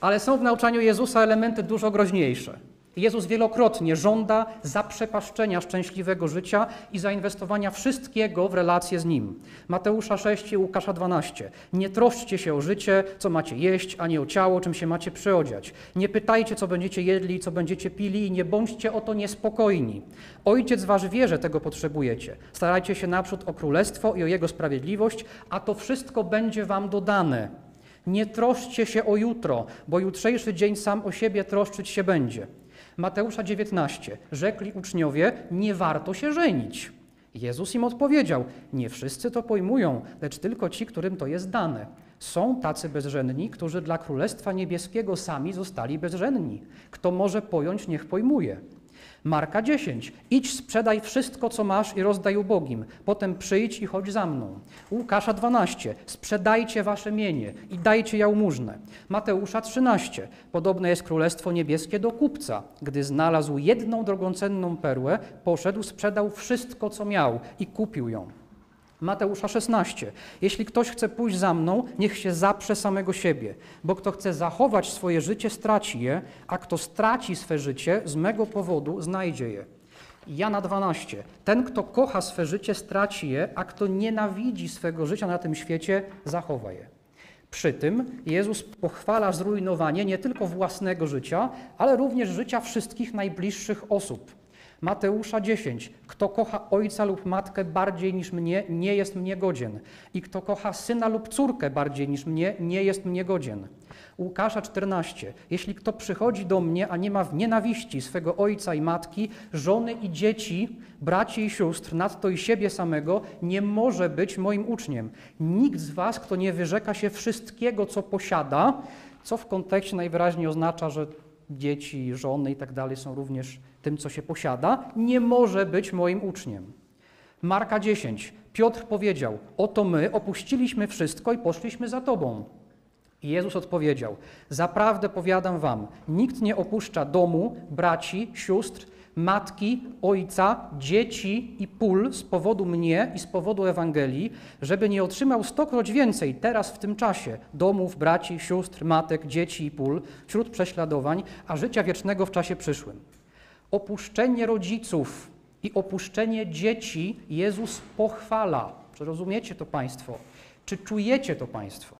Ale są w nauczaniu Jezusa elementy dużo groźniejsze. Jezus wielokrotnie żąda zaprzepaszczenia szczęśliwego życia i zainwestowania wszystkiego w relacje z Nim. Mateusza 6 i Łukasza 12. Nie troszczcie się o życie, co macie jeść, ani o ciało, czym się macie przyodziać. Nie pytajcie, co będziecie jedli i co będziecie pili i nie bądźcie o to niespokojni. Ojciec wasz wie, że tego potrzebujecie. Starajcie się naprzód o królestwo i o Jego sprawiedliwość, a to wszystko będzie wam dodane. Nie troszczcie się o jutro, bo jutrzejszy dzień sam o siebie troszczyć się będzie. Mateusza 19. Rzekli uczniowie, nie warto się żenić. Jezus im odpowiedział, nie wszyscy to pojmują, lecz tylko ci, którym to jest dane. Są tacy bezżenni, którzy dla Królestwa Niebieskiego sami zostali bezżenni. Kto może pojąć, niech pojmuje. Marka 10. Idź, sprzedaj wszystko, co masz i rozdaj ubogim. Potem przyjdź i chodź za mną. Łukasza 12. Sprzedajcie wasze mienie i dajcie jałmużnę. Mateusza 13. Podobne jest Królestwo Niebieskie do kupca. Gdy znalazł jedną drogocenną perłę, poszedł, sprzedał wszystko, co miał i kupił ją. Mateusza 16. Jeśli ktoś chce pójść za mną, niech się zaprze samego siebie, bo kto chce zachować swoje życie, straci je, a kto straci swe życie, z mego powodu znajdzie je. Jana 12. Ten, kto kocha swe życie, straci je, a kto nienawidzi swego życia na tym świecie, zachowa je. Przy tym Jezus pochwala zrujnowanie nie tylko własnego życia, ale również życia wszystkich najbliższych osób. Mateusza 10. Kto kocha ojca lub matkę bardziej niż mnie, nie jest mnie godzien. I kto kocha syna lub córkę bardziej niż mnie, nie jest mnie godzien. Łukasza 14. Jeśli kto przychodzi do mnie, a nie ma w nienawiści swego ojca i matki, żony i dzieci, braci i sióstr, nadto i siebie samego, nie może być moim uczniem. Nikt z was, kto nie wyrzeka się wszystkiego, co posiada, co w kontekście najwyraźniej oznacza, że dzieci, żony i tak dalej są również tym, co się posiada, nie może być moim uczniem. Marka 10. Piotr powiedział, oto my opuściliśmy wszystko i poszliśmy za Tobą. I Jezus odpowiedział, zaprawdę powiadam wam, nikt nie opuszcza domu, braci, sióstr, matki, ojca, dzieci i pól z powodu mnie i z powodu Ewangelii, żeby nie otrzymał 100-kroć więcej teraz w tym czasie domów, braci, sióstr, matek, dzieci i pól wśród prześladowań, a życia wiecznego w czasie przyszłym. Opuszczenie rodziców i opuszczenie dzieci Jezus pochwala. Czy rozumiecie to Państwo? Czy czujecie to Państwo?